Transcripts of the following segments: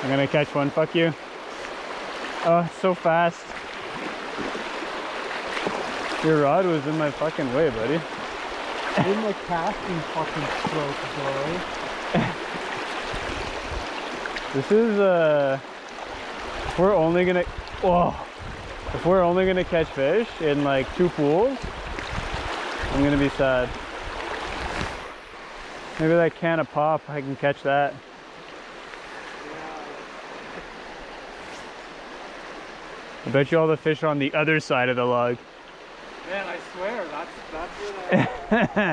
I'm gonna catch one, fuck you. Oh, it's so fast. Your rod was in my fucking way, buddy. In the casting fucking stroke, boy. This is if we're only gonna if we're only gonna catch fish in like 2 pools, I'm gonna be sad. Maybe that can of pop, I can catch that. I bet you all the fish are on the other side of the log. Man, I swear, that's where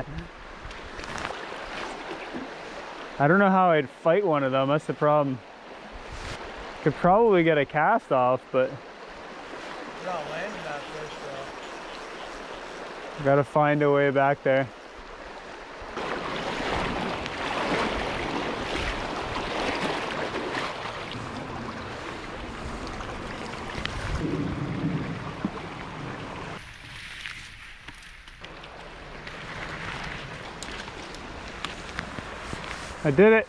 I don't know how I'd fight one of them, that's the problem. Could probably get a cast off, but you're not landing that fish though. gotta find a way back there. I did it.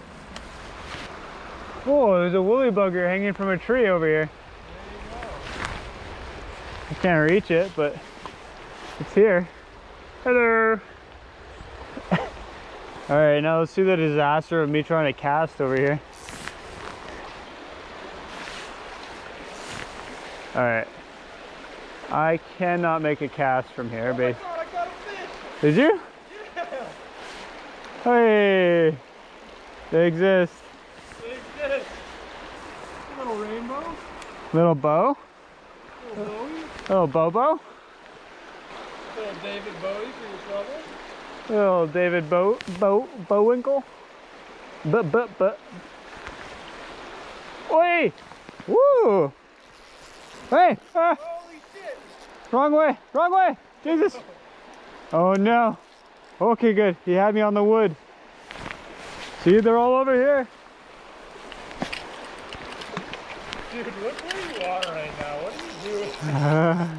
Oh, there's a woolly bugger hanging from a tree over here. There you go. I can't reach it, but it's here. Hello. All right, now let's see the disaster of me trying to cast over here. All right. I cannot make a cast from here, Oh my babe. God, I got a fish! Did you? Yeah! Hey, they exist. They exist! A little rainbow? Little bow? Little Bowie? Little Bobo? Little David Bowie for your trouble? Little David Bowinkle? But. Oi! Woo! Hey! Ah! Holy shit! Wrong way! Jesus! Oh no! Okay, good. He had me on the wood. See, they're all over here. Dude, look where you are right now. What are you doing?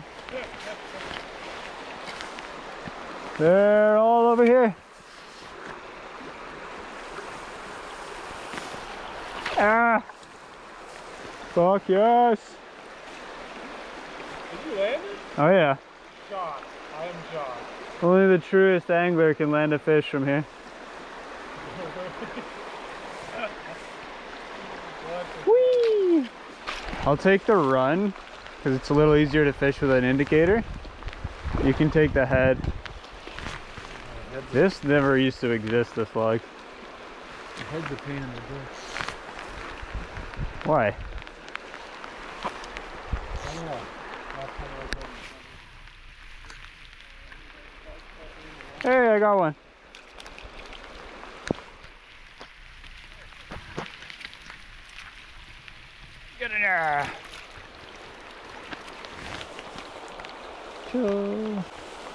They're all over here. Ah! Fuck yes! Did you land it? Oh yeah. John. I am John. Only the truest angler can land a fish from here. Whee! I'll take the run because it's a little easier to fish with an indicator. You can take the head. This never used to exist, this log. The head's a pain in the butt. Why? I don't know. Hey, I got one. Get in there. Chill.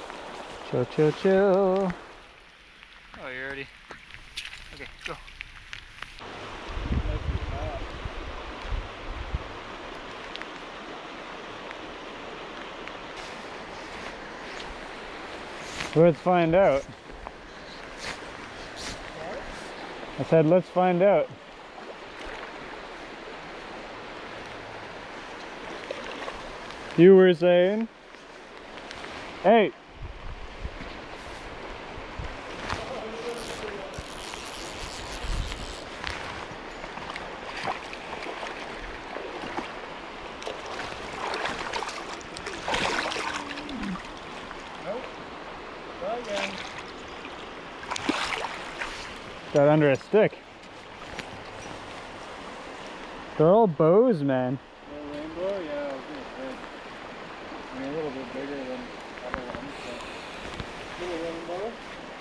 Chill. Oh, you're ready. Okay, go. Let's find out. I said, let's find out. You were saying? Hey. Got under a stick. They're all bows, man. Rainbow? Yeah, I was gonna say. I mean, a little bit bigger than other ones, but little rainbow.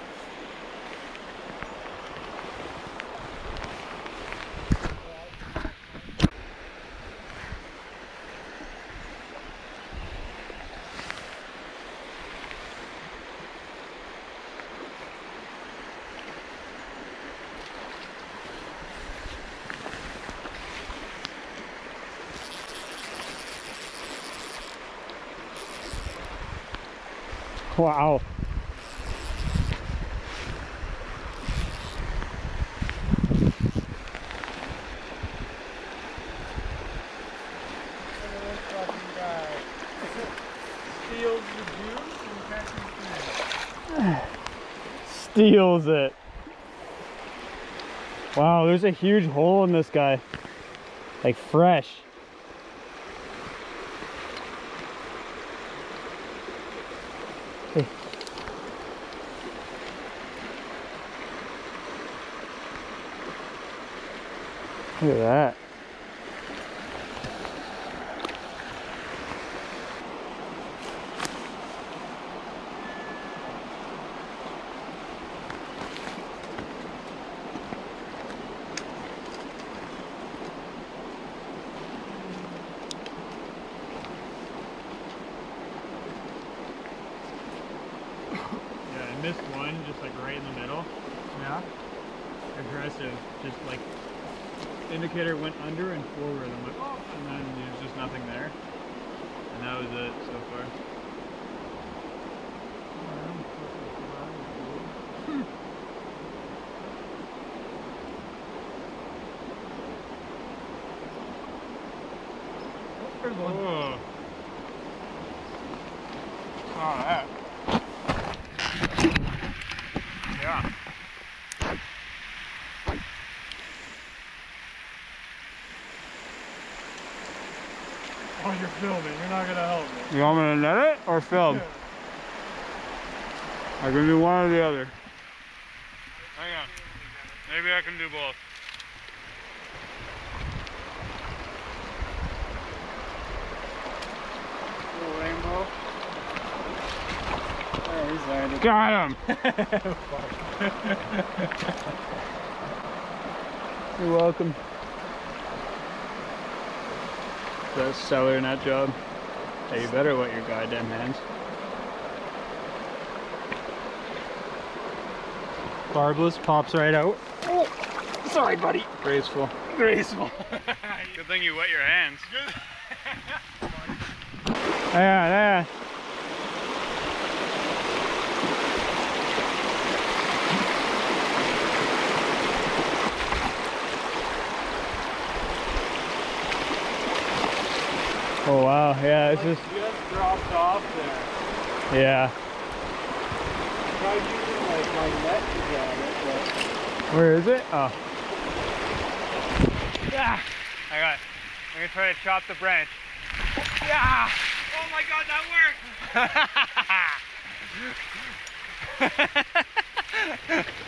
Wow. steals the juice and catches fish. Steals it. Wow, there's a huge hole in this guy. Like fresh. Hey. Look at that. Missed one just like right in the middle. Yeah. Aggressive. Just like indicator went under and forward. I'm like, oh, and then there's just nothing there. And that was it so far. There's one. Oh. Oh, that. Yeah. Oh, you're filming. You're not gonna help me. You want me to net it or film? I can do one or the other. Hang on. Maybe I can do both. Little rainbow. Oh, he's landed. Got him! You're welcome. Best seller nut job. Hey, you better wet your goddamn hands. Barbless pops right out. Oh, sorry, buddy. Graceful. Graceful. Good thing you wet your hands. Yeah. Oh wow, yeah, it's just dropped off there. yeah. Tried using like my net to grab it, but Where is it? Oh. Yeah. I got it. I'm gonna try to chop the branch. Yeah. Oh my god, that worked!